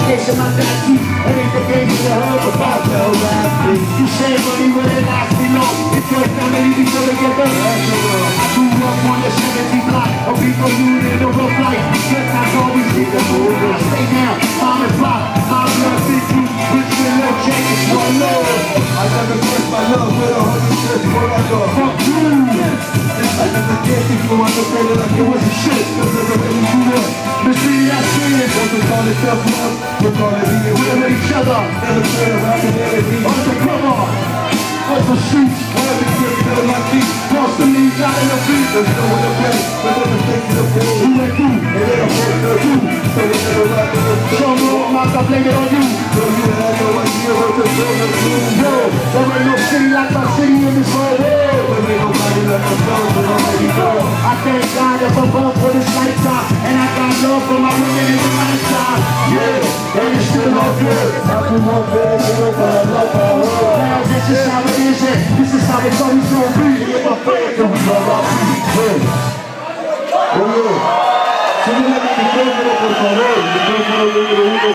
dedication, my tattoo. It ain't the game you heard about the rapping. You save money when it lasts me long. It's your family before they get better. I grew up on the 70 block of people living a rough life. Just I always need the move. I stay down, mom and pop. I'm not 50, which will no change. One love. I never trust my love with 100 shit before I go. Fuck you. I never cared if you understand it like it was a shit. Cause I never really grew up. Mystery that's serious. Don't call it self-love. We're calling it We love each other. never turn around and everything. Undercover. Off the streets. Whatever you feel like me. Cross the leaves out in the beat. There's no one to play. But never take it up. Who let you? And they don't want to do. So we never rock in the Show me what mouth I blame it on you. So you had no idea what to do. Yo, there ain't no city like my city in this whole world. There ain't nobody like my soul, but I'm ready to go. I thank God up above for this lifetime. And I got love for my women in the lifetime. Yeah, and it's still all good. I can walk better than I love my world. Now this is how it is, and this is how it's always gonna be. With my friends, and we love our people. Oye, si no le